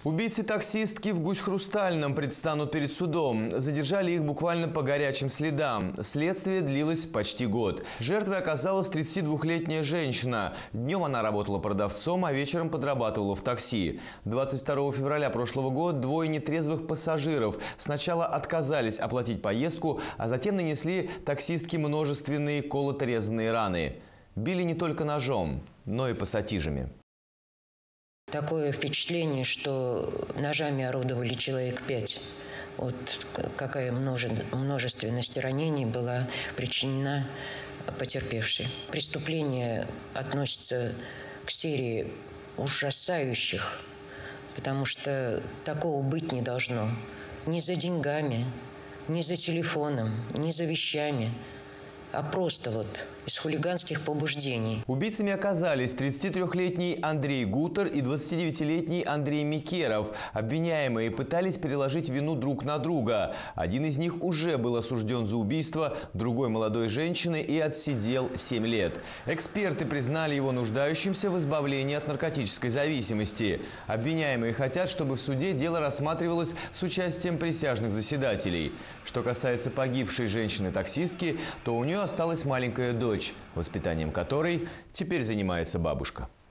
Убийцы таксистки в Гусь-Хрустальном предстанут перед судом. Задержали их буквально по горячим следам. Следствие длилось почти год. Жертвой оказалась 32-летняя женщина. Днем она работала продавцом, а вечером подрабатывала в такси. 22 февраля прошлого года двое нетрезвых пассажиров сначала отказались оплатить поездку, а затем нанесли таксистке множественные колото-резанные раны. Били не только ножом, но и пассатижами. Такое впечатление, что ножами орудовали человек 5. Вот какая множественность ранений была причинена потерпевшей. Преступление относится к серии ужасающих, потому что такого быть не должно. Ни за деньгами, ни за телефоном, ни за вещами, а просто вот из хулиганских побуждений. Убийцами оказались 33-летний Андрей Гутер и 29-летний Андрей Микеров. Обвиняемые пытались переложить вину друг на друга. Один из них уже был осужден за убийство другой молодой женщины и отсидел 7 лет. Эксперты признали его нуждающимся в избавлении от наркотической зависимости. Обвиняемые хотят, чтобы в суде дело рассматривалось с участием присяжных заседателей. Что касается погибшей женщины-таксистки, то у нее осталась маленькая дочь, воспитанием которой теперь занимается бабушка.